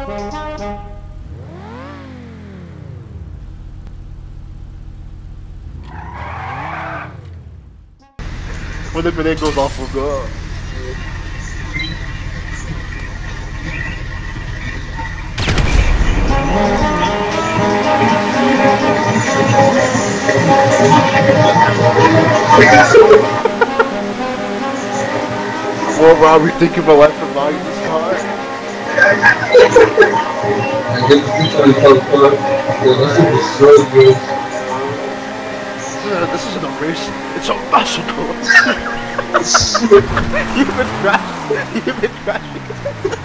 When the grenade goes off, we'll go. Well, Rob, you're thinking my life from buying this car? I get to teach you how to car. Yeah, this is so good. This isn't a race, it's a muscle car. You've been crashing.